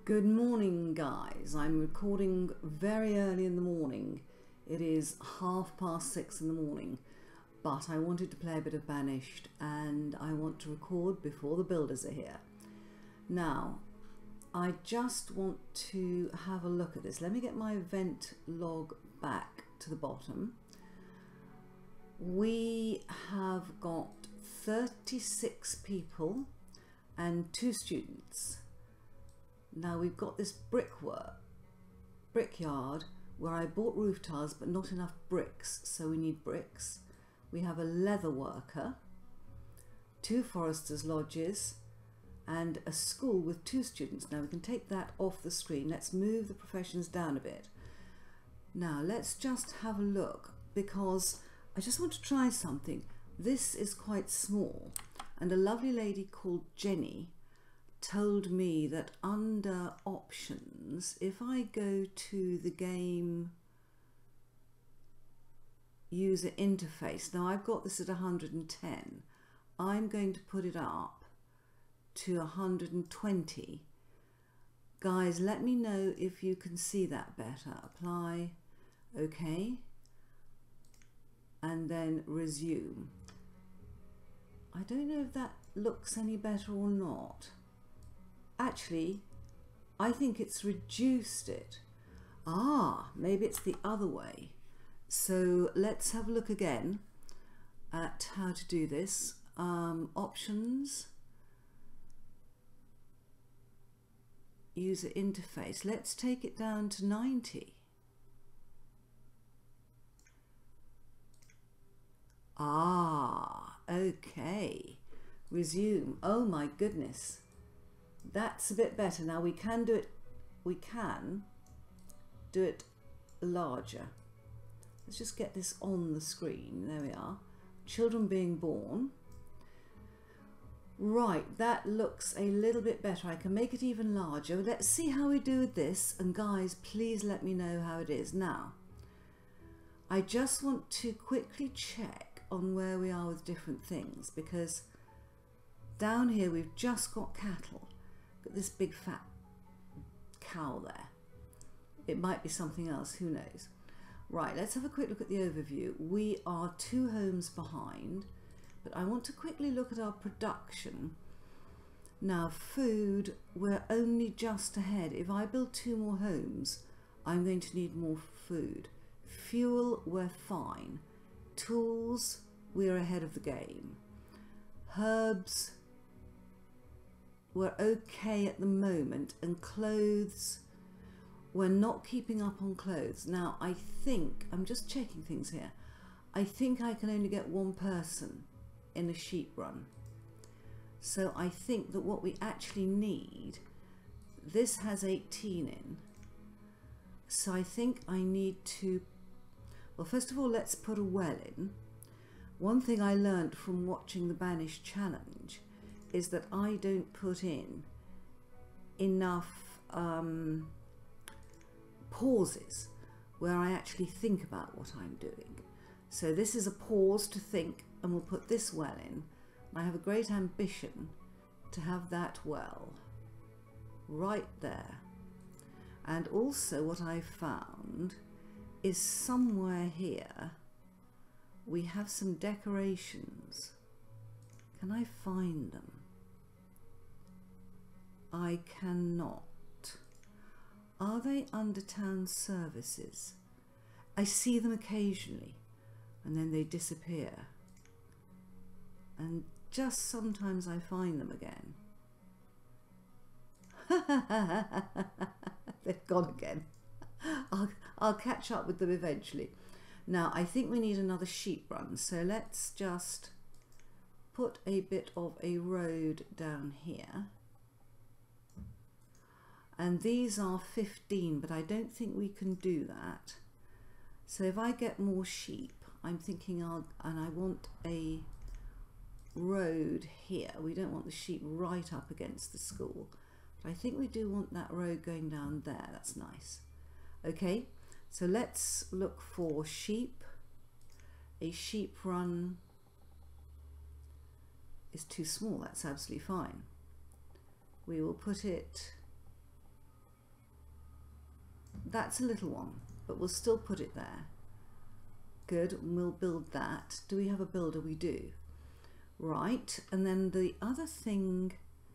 Good morning, guys. I'm recording very early in the morning. It is 6:30 in the morning, but I wanted to play a bit of Banished and I want to record before the builders are here. Now, I just want to have a look at this. Let me get my event log back to the bottom. We have got 36 people and 2 students. Now we've got this brickyard where I bought roof tiles but not enough bricks, so we need bricks. We have a leather worker, 2 foresters' lodges and a school with 2 students. Now we can take that off the screen. Let's move the professions down a bit. Now let's just have a look, because I just want to try something. This is quite small, and a lovely lady called Jenny told me that under options, if I go to the game user interface, now I've got this at 110, I'm going to put it up to 120. Guys, let me know if you can see that better. Apply, okay, and then resume. I don't know if that looks any better or not. Actually, I think it's reduced it. Maybe it's the other way. So let's have a look again at how to do this. Options, user interface. Let's take it down to 90. Okay. Resume. Oh my goodness. That's a bit better. Now we can do it larger. Let's just get this on the screen. There we are. Children being born. Right, that looks a little bit better. I can make it even larger. Let's see how we do with this, and guys, please let me know how it is. Now, I just want to quickly check on where we are with different things, because down here we've just got cattle. Got this big fat cow there. It might be something else, who knows. Right, let's have a quick look at the overview. We are 2 homes behind, but I want to quickly look at our production. Now, food, we're only just ahead. If I build 2 more homes, I'm going to need more food. Fuel, we're fine. Tools, we're ahead of the game. Herbs, we're okay at the moment, and clothes, we're not keeping up on clothes. Now I think, I'm just checking things here, I think I can only get 1 person in a sheep run. So I think that what we actually need, this has 18 in, so I think I need to, well, first of all, let's put a well in. One thing I learned from watching the Banished challenge is that I don't put in enough pauses where I actually think about what I'm doing. So this is a pause to think, and we'll put this well in. I have a great ambition to have that well right there. And also what I found is somewhere here we have some decorations. Can I find them? I cannot. Are they under town services? I see them occasionally and then they disappear. And just sometimes I find them again. They've gone again. I'll catch up with them eventually. Now I think we need another sheep run, so let's just put a bit of a road down here. And these are 15, but I don't think we can do that. So if I get more sheep, I'm thinking and I want a road here. We don't want the sheep right up against the school, but I think we do want that road going down there. That's nice. Okay, so let's look for sheep. A sheep run is too small. That's absolutely fine. We will put it that's a little one, but we'll still put it there. Good, and we'll build that. Do we have a builder? We do. Right, and then the other thing,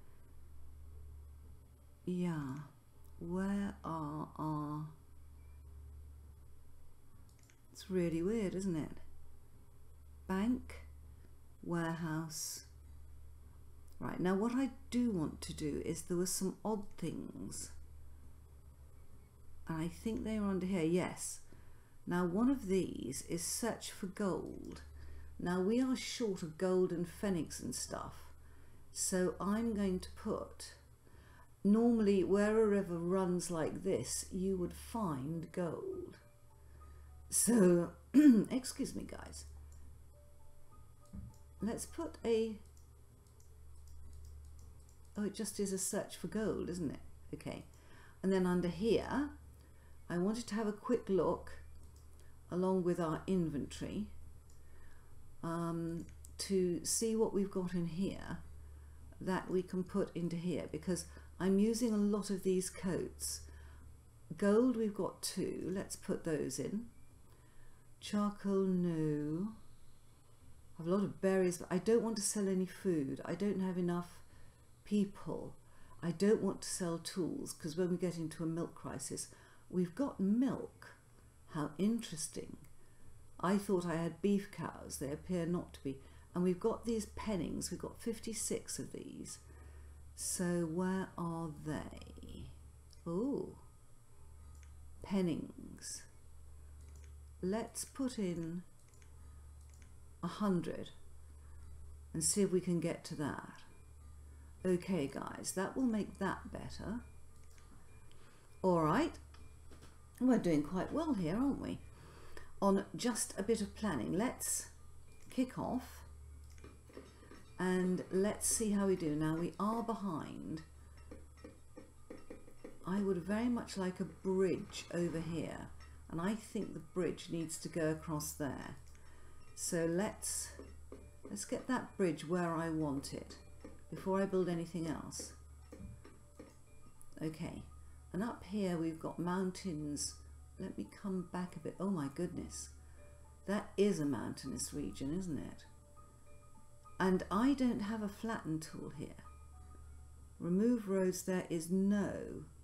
yeah, where are our, it's really weird, isn't it? Bank, warehouse. Right, now what I do want to do is, there were some odd things, and I think they are under here, yes. Now one of these is search for gold. Now we are short of gold and phoenix and stuff, so I'm going to put, normally where a river runs like this you would find gold. So, excuse me guys, let's put a, oh, it just is a search for gold, isn't it? Okay, and then under here I wanted to have a quick look along with our inventory to see what we've got in here that we can put into here, because I'm using a lot of these coats. Gold we've got 2, let's put those in. Charcoal, no. I have a lot of berries, but I don't want to sell any food. I don't have enough people. I don't want to sell tools, because when we get into a milk crisis, we've got milk. How interesting. I thought I had beef cows, they appear not to be. And we've got these pennings, we've got 56 of these. So where are they? Oh, pennings. Let's put in 100 and see if we can get to that. Okay guys, that will make that better. Alright, we're doing quite well here, aren't we? On just a bit of planning. Let's kick off and let's see how we do. Now we are behind. I would very much like a bridge over here, and I think the bridge needs to go across there. So let's get that bridge where I want it before I build anything else. Okay, and up here we've got mountains. Let me come back a bit. Oh my goodness, that is a mountainous region, isn't it? And I don't have a flatten tool here. Remove roads, there is no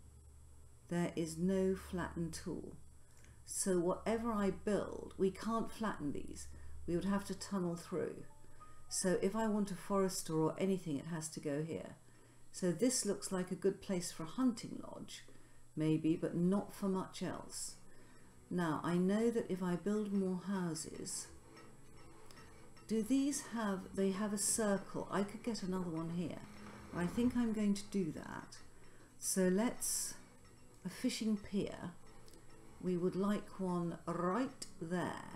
flatten tool. So whatever I build, we can't flatten these. We would have to tunnel through. So if I want a forester or anything, it has to go here. So this looks like a good place for a hunting lodge, maybe, but not for much else. Now I know that if I build more houses, do these have, they have a circle. I could get another one here. I think I'm going to do that. So let's, a fishing pier, we would like one right there.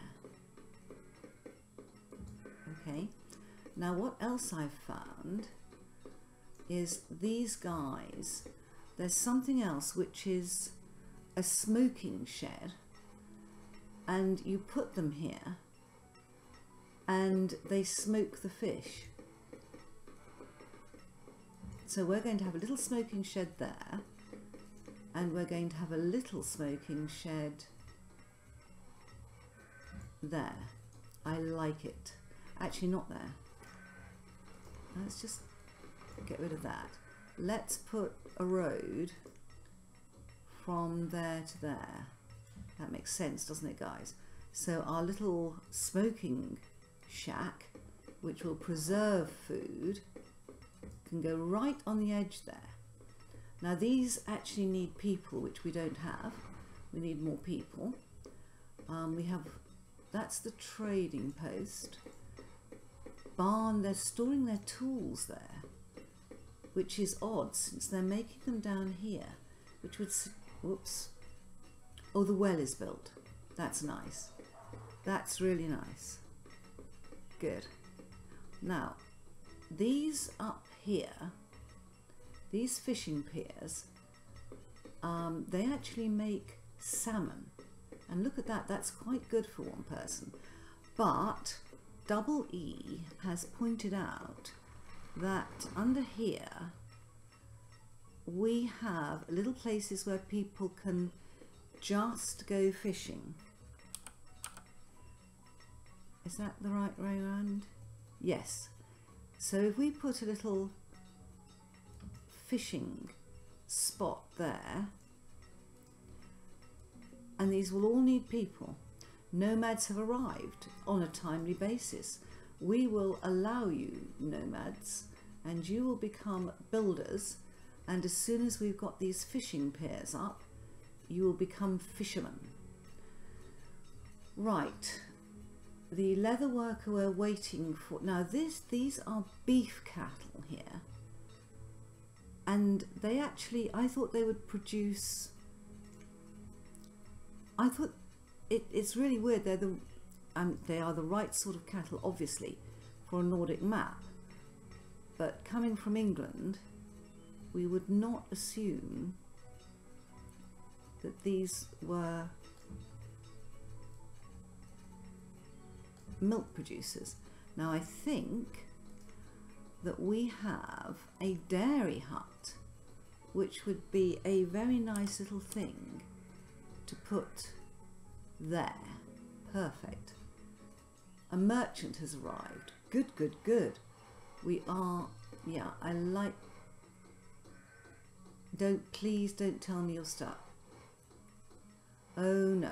Okay, now what else I've found is these guys, there's something else which is a smoking shed, and you put them here and they smoke the fish. So we're going to have a little smoking shed there, and we're going to have a little smoking shed there. I like it. Actually not there. Let's just get rid of that. Let's put a road from there to there. That makes sense, doesn't it, guys? So our little smoking shack, which will preserve food, can go right on the edge there. Now these actually need people, which we don't have. We need more people. We have, that's the trading post. Barn, they're storing their tools there, which is odd since they're making them down here, which would, whoops. Oh, the well is built. That's nice. That's really nice. Good. Now, these up here, these fishing piers, they actually make salmon. And look at that, that's quite good for one person. But Double E has pointed out that under here we have little places where people can just go fishing. Is that the right way around? Yes. So if we put a little fishing spot there, and these will all need people. Nomads have arrived on a timely basis. We will allow you nomads, and you will become builders, and as soon as we've got these fishing piers up, you will become fishermen. Right, the leather worker we're waiting for. Now these are beef cattle here, and they actually, I thought they would produce, I thought it's really weird. They are the right sort of cattle, obviously, for a Nordic map. But coming from England, we would not assume that these were milk producers. Now I think that we have a dairy hut, which would be a very nice little thing to put there. Perfect. A merchant has arrived. Good, good, good. We are, yeah, I like, please don't tell me you're stuck. Oh no.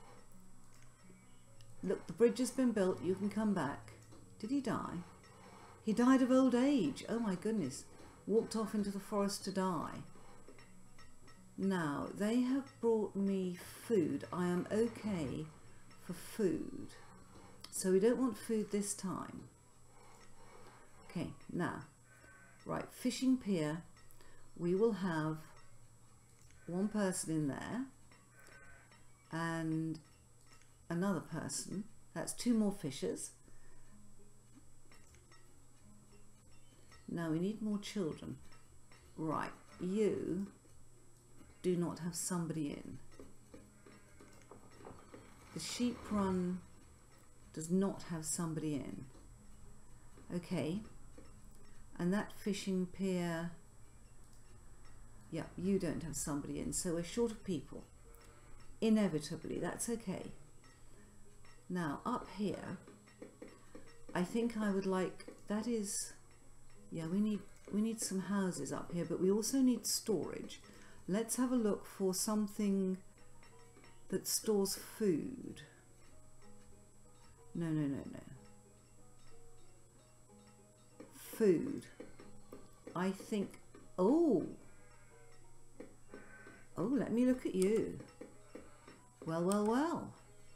Look, the bridge has been built, you can come back. Did he die? He died of old age. Oh my goodness. Walked off into the forest to die. Now, they have brought me food. I am okay for food. So we don't want food this time. Okay, now, right, fishing pier. We will have one person in there and another person. That's 2 more fishers. Now we need more children. Right, you do not have somebody in. The sheep run does not have somebody in. Okay, and that fishing pier, yeah, you don't have somebody in, so we're short of people. Inevitably, that's okay. Now up here, I think I would like, that is, yeah, we need some houses up here, but we also need storage. Let's have a look for something that stores food. No, no, no, no. Food. I think, oh, let me look at you. Well, well, well.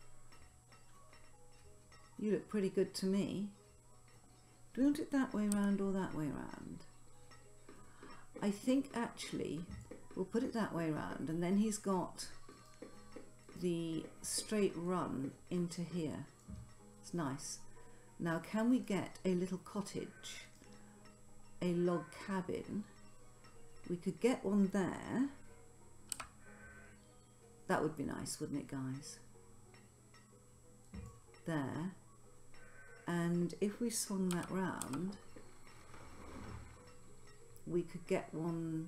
You look pretty good to me. Do we want it that way round or that way round? I think actually we'll put it that way round, and then he's got the straight run into here. It's nice. Now can we get a little cottage, a log cabin? We could get one there. That would be nice, wouldn't it, guys? There. And if we swung that round, we could get one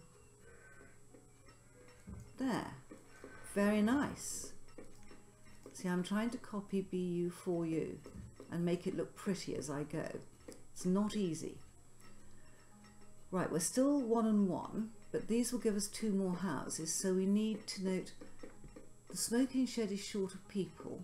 there. Very nice. See, I'm trying to copy BU for you and make it look pretty as I go. It's not easy. Right, we're still 1 and 1, but these will give us 2 more houses, so we need to note the smoking shed is short of people.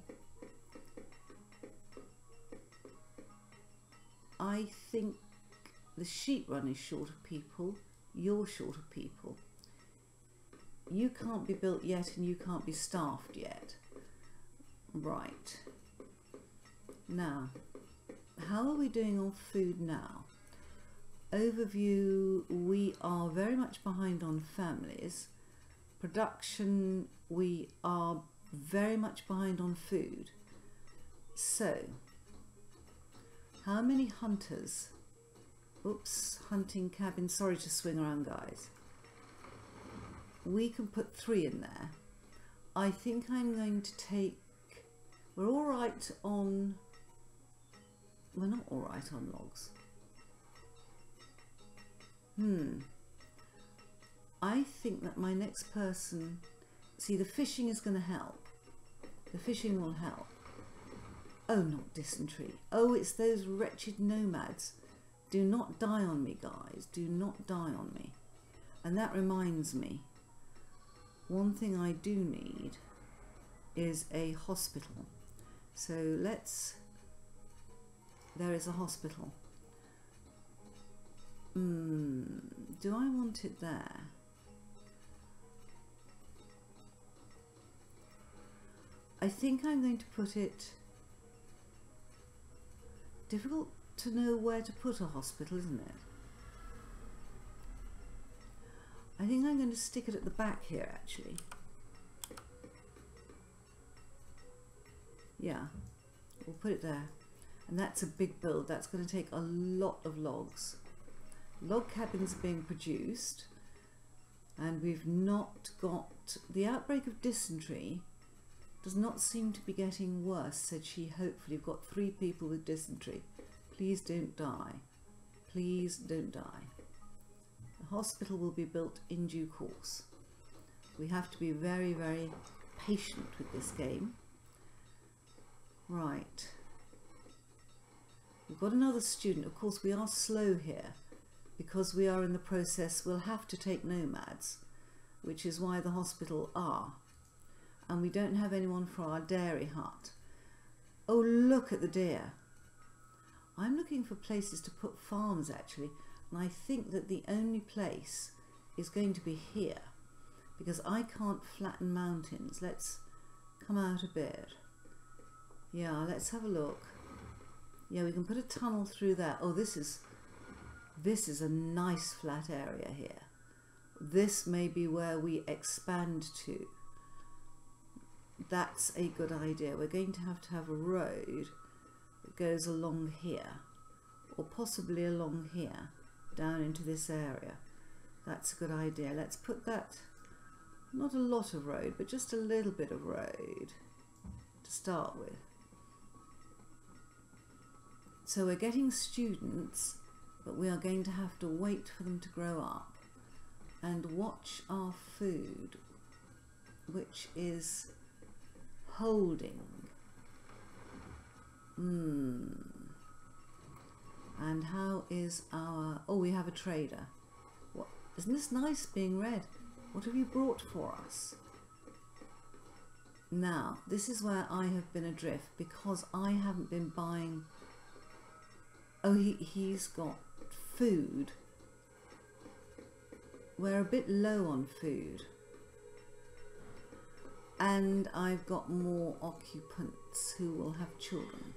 I think the sheep run is short of people. You're short of people. You can't be built yet and you can't be staffed yet. Right. Now, how are we doing on food now? Overview, we are very much behind on families. Production, we are very much behind on food. So, how many hunters? Oops, hunting cabin. Sorry to swing around, guys. We can put 3 in there. I think I'm going to take, we're all right on, we're not all right on logs. I think that my next person, See, the fishing is going to help. The fishing will help. Oh, not dysentery. Oh, it's those wretched nomads. Do not die on me, guys. Do not die on me. And that reminds me, one thing I do need is a hospital. So let's... There is a hospital. Do I want it there? I think I'm going to put it... Difficult to know where to put a hospital, isn't it? I think I'm going to stick it at the back here, actually. Yeah, we'll put it there. And that's a big build. That's going to take a lot of logs. Log cabins are being produced, and we've not got... The outbreak of dysentery does not seem to be getting worse, said she hopefully. You've got 3 people with dysentery. Please don't die. Please don't die. The hospital will be built in due course. We have to be very, very patient with this game. Right. We've got another student. Of course, we are slow here because we are in the process. We'll have to take nomads, which is why the hospital are. And we don't have anyone for our dairy hut. Oh, look at the deer. I'm looking for places to put farms, actually, and I think that the only place is going to be here because I can't flatten mountains. Let's come out a bit. Yeah, let's have a look. Yeah, we can put a tunnel through that. Oh, this is a nice flat area here. This may be where we expand to. That's a good idea. We're going to have a road that goes along here, or possibly along here, down into this area. That's a good idea. Let's put that, not a lot of road, but just a little bit of road to start with. So we're getting students, but we are going to have to wait for them to grow up and watch our food, which is holding. And how is our... Oh, we have a trader. What? Isn't this nice being read? What have you brought for us? Now, this is where I have been adrift because I haven't been buying... Oh, he's got food. We're a bit low on food. And I've got more occupants who will have children.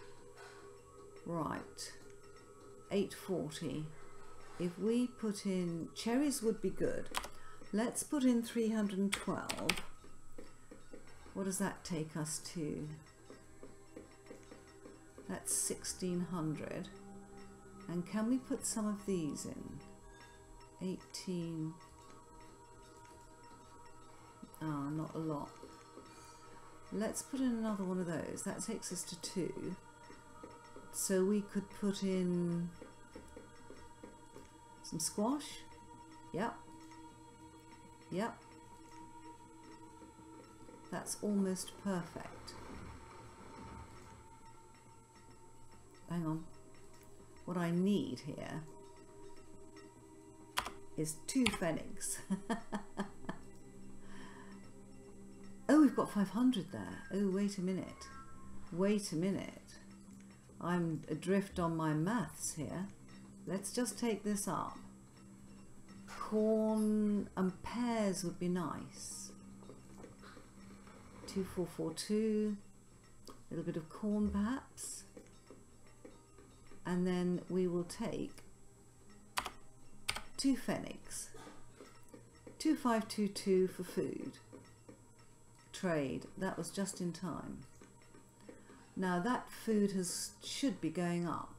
Right. 840. If we put in... Cherries would be good. Let's put in 312. What does that take us to? That's 1600. And can we put some of these in? 18. Ah, not a lot. Let's put in another one of those. That takes us to 2. So we could put in some squash. Yep. Yep. That's almost perfect. Hang on. What I need here is 2 pfennigs. Oh, we've got 500 there. Oh, wait a minute. Wait a minute. I'm adrift on my maths here. Let's just take this up. Corn and pears would be nice. 2442. A little bit of corn perhaps. And then we will take 2 pfennigs. 2522 for food. Trade. That was just in time. Now that food should be going up.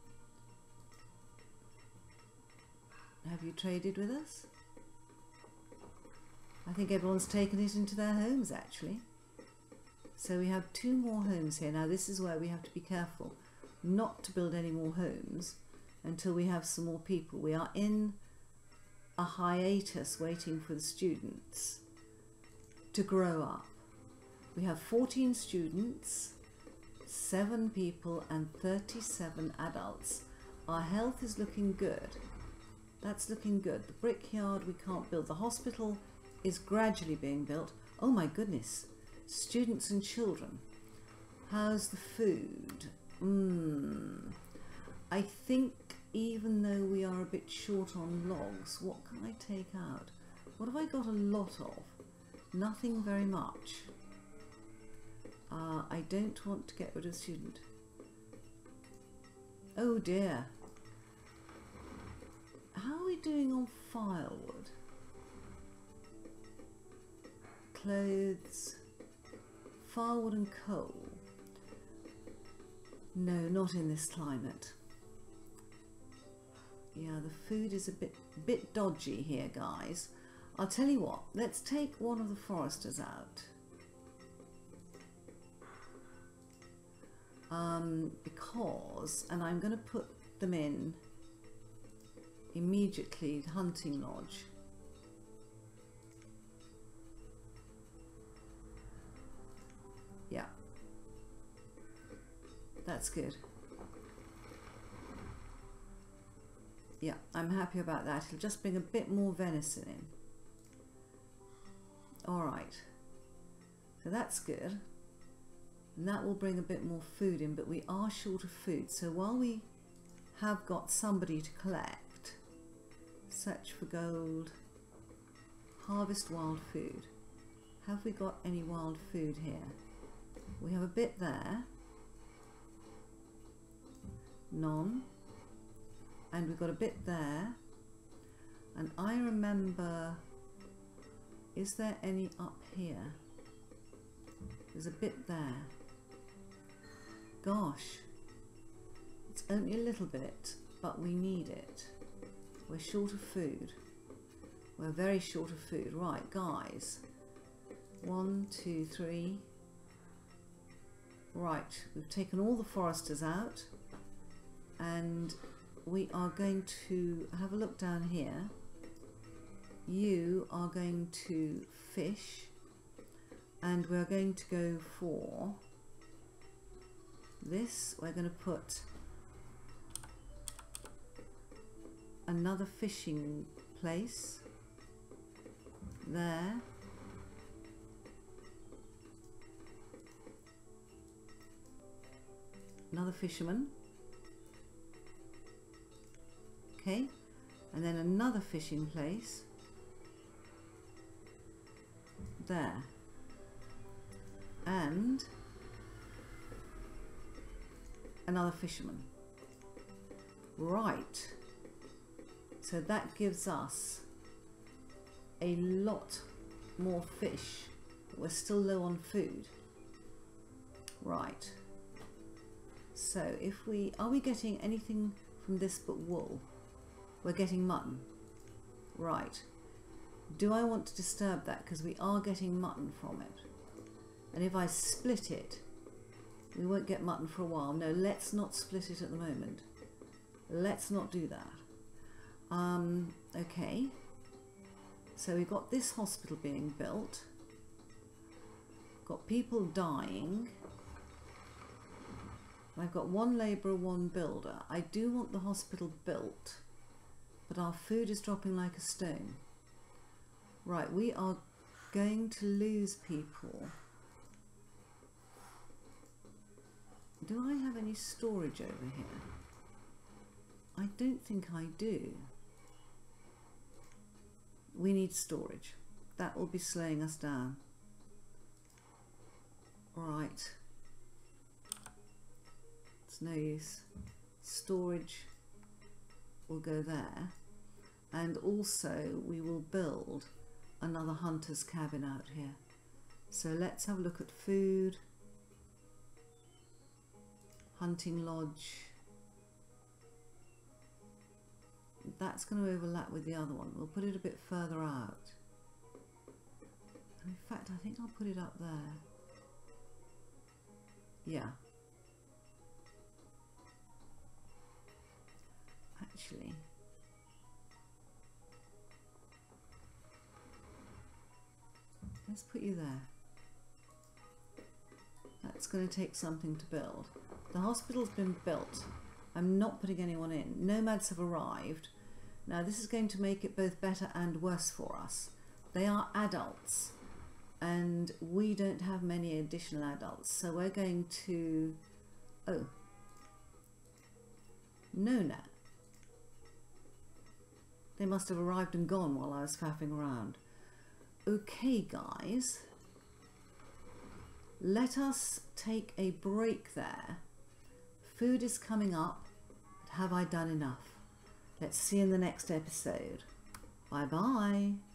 Have you traded with us? I think everyone's taken it into their homes actually. So we have 2 more homes here. Now this is where we have to be careful not to build any more homes until we have some more people. We are in a hiatus waiting for the students to grow up. We have 14 students, 7 people and 37 adults. Our health is looking good. That's looking good. The brickyard we can't build. The hospital is gradually being built. Oh my goodness. Students and children. How's the food? I think even though we are a bit short on logs, what can I take out? What have I got a lot of? Nothing very much. I don't want to get rid of student. Oh dear. How are we doing on firewood? Clothes, firewood and coal. No, not in this climate. Yeah, the food is a bit dodgy here, guys. I'll tell you what, let's take one of the foresters out. Because, and I'm going to put them in immediately, hunting lodge. Yeah, that's good. Yeah, I'm happy about that. It'll just bring a bit more venison in. All right, so that's good. And that will bring a bit more food in, but we are short of food. So while we have got somebody to collect, search for gold, harvest wild food. Have we got any wild food here? We have a bit there. None. And we've got a bit there. And I remember, is there any up here? There's a bit there. Gosh, it's only a little bit, but we need it. We're short of food. We're very short of food. Right, guys. 1, 2, 3. Right, we've taken all the foresters out, and we are going to have a look down here. You are going to fish, and we're going to go for this. We're going to put another fishing place there. Another fisherman. Okay, and then another fishing place there, and another fisherman. Right, so that gives us a lot more fish, but we're still low on food. Right, so if we, are we getting anything from this but wool? We're getting mutton. Right, do I want to disturb that, because we are getting mutton from it? And if I split it, we won't get mutton for a while. No, let's not split it at the moment. Let's not do that. Okay, so we've got this hospital being built, got people dying. I've got 1 labourer, 1 builder. I do want the hospital built, but our food is dropping like a stone. Right, we are going to lose people. Do I have any storage over here? I don't think I do. We need storage. That will be slowing us down. Right. It's no use. Storage will go there. And also we will build another hunter's cabin out here. So let's have a look at food. Hunting lodge. That's going to overlap with the other one. We'll put it a bit further out. And in fact, I think I'll put it up there. Yeah. Actually, Let's put you there. That's going to take something to build. The hospital's been built. I'm not putting anyone in. Nomads have arrived. Now this is going to make it both better and worse for us. They are adults and we don't have many additional adults, so we're going to... Oh. No. They must have arrived and gone while I was faffing around. Okay guys, let us take a break there. Food is coming up, but have I done enough? Let's see in the next episode. Bye bye.